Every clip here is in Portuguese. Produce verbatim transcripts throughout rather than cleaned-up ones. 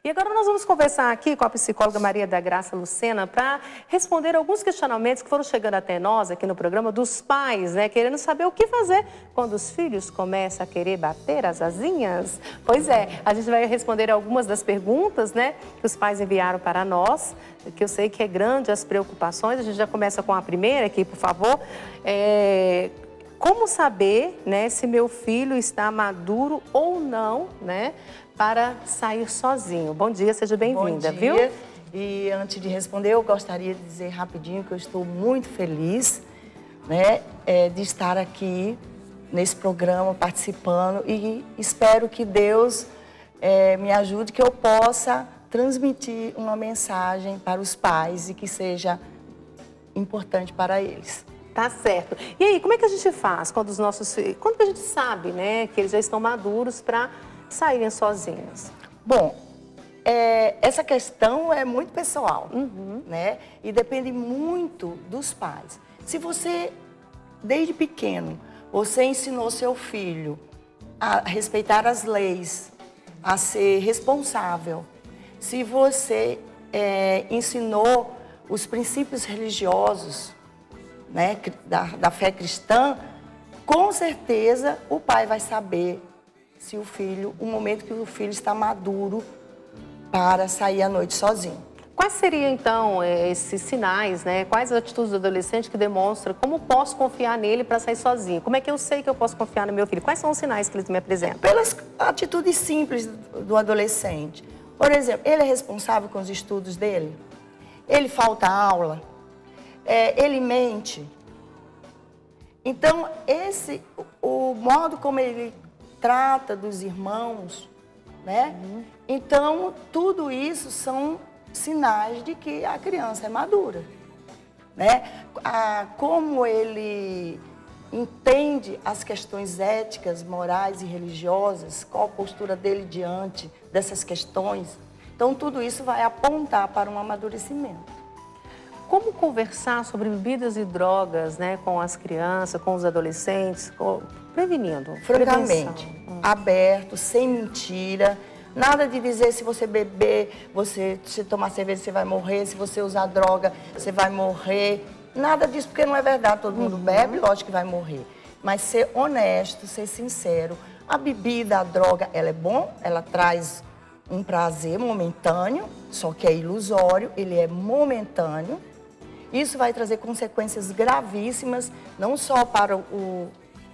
E agora nós vamos conversar aqui com a psicóloga Maria da Graça Lucena para responder alguns questionamentos que foram chegando até nós aqui no programa dos pais, né? Querendo saber o que fazer quando os filhos começam a querer bater as asinhas. Pois é, a gente vai responder algumas das perguntas, né, que os pais enviaram para nós, que eu sei que é grande as preocupações. A gente já começa com a primeira aqui, por favor. É... Como saber, né, se meu filho está maduro ou não, né, para sair sozinho? Bom dia, seja bem-vinda, viu? Bom dia. E antes de responder, eu gostaria de dizer rapidinho que eu estou muito feliz, né, é, de estar aqui nesse programa participando e espero que Deus é, me ajude, que eu possa transmitir uma mensagem para os pais e que seja importante para eles. Tá certo. E aí, como é que a gente faz quando os nossos filhos... Quando que a gente sabe, né, que eles já estão maduros para saírem sozinhos? Bom, é, essa questão é muito pessoal, uhum. né? E depende muito dos pais. Se você, desde pequeno, você ensinou seu filho a respeitar as leis, a ser responsável, se você é, ensinou os princípios religiosos, né, da, da fé cristã, com certeza o pai vai saber se o filho, o momento que o filho está maduro para sair à noite sozinho. Quais seriam, então, esses sinais, né? Quais atitudes do adolescente que demonstram como posso confiar nele para sair sozinho? Como é que eu sei que eu posso confiar no meu filho? Quais são os sinais que eles me apresentam? Pelas atitudes simples do adolescente. Por exemplo, ele é responsável com os estudos dele? Ele falta aula? É, ele mente. Então, esse, o modo como ele trata dos irmãos, né? Uhum. Então, tudo isso são sinais de que a criança é madura, né? A, como ele entende as questões éticas, morais e religiosas, qual a postura dele diante dessas questões. Então, tudo isso vai apontar para um amadurecimento. Como conversar sobre bebidas e drogas, né, com as crianças, com os adolescentes, com... prevenindo? Francamente, hum. aberto, sem mentira. Nada de dizer se você beber, você, se tomar cerveja, você vai morrer. Se você usar droga, você vai morrer. Nada disso, porque não é verdade. Todo mundo uhum. bebe, lógico que vai morrer. Mas ser honesto, ser sincero. A bebida, a droga, ela é bom, ela traz um prazer momentâneo, só que é ilusório, ele é momentâneo. Isso vai trazer consequências gravíssimas, não só para o,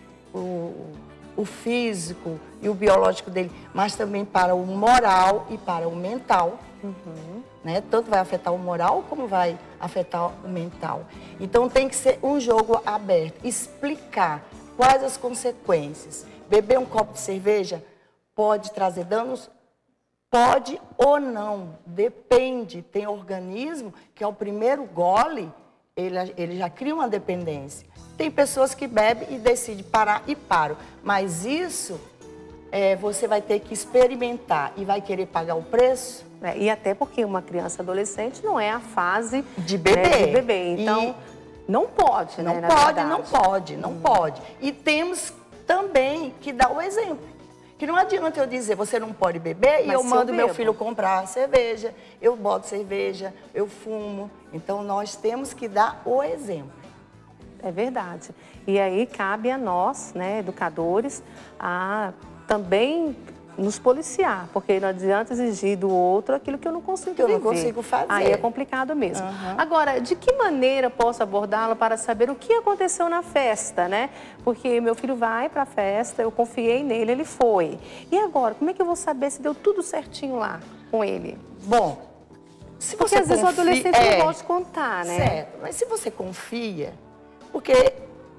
o, o físico e o biológico dele, mas também para o moral e para o mental. Uhum. Né? Tanto vai afetar o moral como vai afetar o mental. Então tem que ser um jogo aberto, explicar quais as consequências. Beber um copo de cerveja pode trazer danos? Pode ou não, depende. Tem organismo que ao primeiro gole, ele, ele já cria uma dependência. Tem pessoas que bebem e decidem parar e param. Mas isso, é, você vai ter que experimentar e vai querer pagar o preço. É, e até porque uma criança adolescente não é a fase de beber. Né, de beber. Então, e não pode, não né? Pode, na não pode, não hum. pode. E temos também que dar o exemplo. Que não adianta eu dizer, você não pode beber, mas e eu mando eu meu filho comprar cerveja, eu boto cerveja, eu fumo. Então, nós temos que dar o exemplo. É verdade. E aí, cabe a nós, né, educadores, a também nos policiar, porque não adianta exigir do outro aquilo que eu não consigo que eu viver. não consigo fazer. Aí é complicado mesmo. Uhum. Agora, de que maneira posso abordá-lo para saber o que aconteceu na festa, né? Porque meu filho vai para a festa, eu confiei nele, ele foi. E agora, como é que eu vou saber se deu tudo certinho lá com ele? Bom, se porque você às vezes confia... o adolescente é, não pode contar, né? Certo, mas se você confia, porque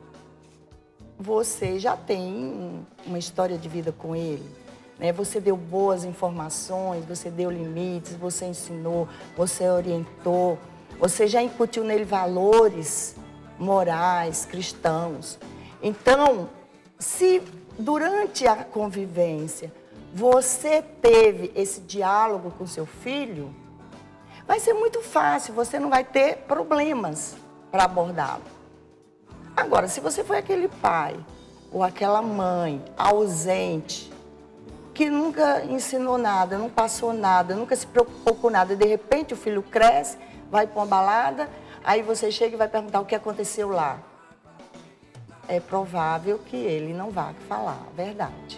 você já tem uma história de vida com ele, né? Você deu boas informações, você deu limites, você ensinou, você orientou, você já incutiu nele valores morais, cristãos. Então, se durante a convivência você teve esse diálogo com seu filho, vai ser muito fácil, você não vai ter problemas para abordá-lo. Agora, se você foi aquele pai ou aquela mãe ausente, que nunca ensinou nada, não passou nada, nunca se preocupou com nada. De repente o filho cresce, vai para uma balada, aí você chega e vai perguntar o que aconteceu lá. É provável que ele não vá falar a verdade.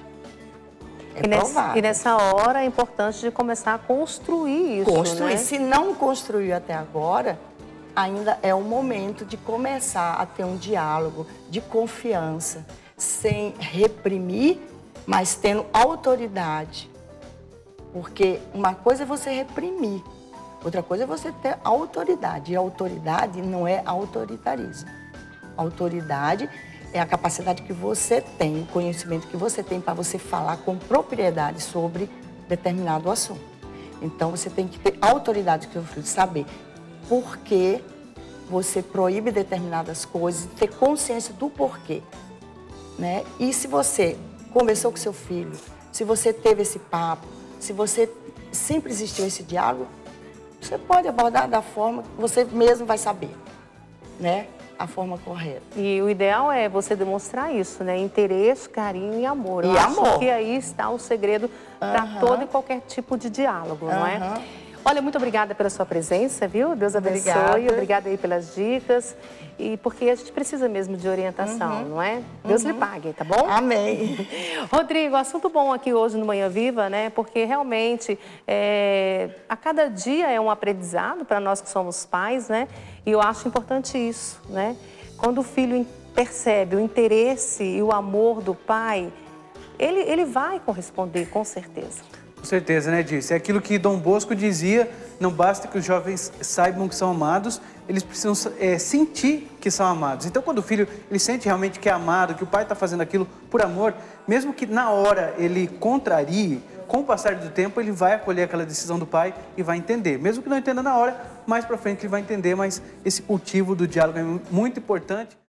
É e, nesse, provável. E nessa hora é importante de começar a construir isso, Construir. né? Se não construiu até agora, ainda é o momento de começar a ter um diálogo de confiança, sem reprimir, mas tendo autoridade. Porque uma coisa é você reprimir, outra coisa é você ter autoridade. E autoridade não é autoritarismo. Autoridade é a capacidade que você tem, o conhecimento que você tem para você falar com propriedade sobre determinado assunto. Então, você tem que ter autoridade com o seu filho, saber por que você proíbe determinadas coisas, ter consciência do porquê, né? E se você conversou com seu filho, se você teve esse papo, se você sempre existiu esse diálogo, você pode abordar da forma que você mesmo vai saber, né? A forma correta. E o ideal é você demonstrar isso, né? Interesse, carinho e amor. Eu e acho amor. que aí está o segredo para Uhum. todo e qualquer tipo de diálogo, uhum. não é? Olha, muito obrigada pela sua presença, viu? Deus abençoe. Obrigada, obrigada aí pelas dicas. E porque a gente precisa mesmo de orientação, uhum. não é? Deus uhum. lhe pague, tá bom? Amém. Rodrigo, assunto bom aqui hoje no Manhã Viva, né? Porque realmente é, a cada dia é um aprendizado para nós que somos pais, né? E eu acho importante isso, né? Quando o filho percebe o interesse e o amor do pai, ele, ele vai corresponder, com certeza. Com certeza, né, Dirce? É aquilo que Dom Bosco dizia, não basta que os jovens saibam que são amados, eles precisam é, sentir que são amados. Então, quando o filho ele sente realmente que é amado, que o pai está fazendo aquilo por amor, mesmo que na hora ele contrarie, com o passar do tempo ele vai acolher aquela decisão do pai e vai entender. Mesmo que não entenda na hora, mais para frente ele vai entender, mas esse cultivo do diálogo é muito importante.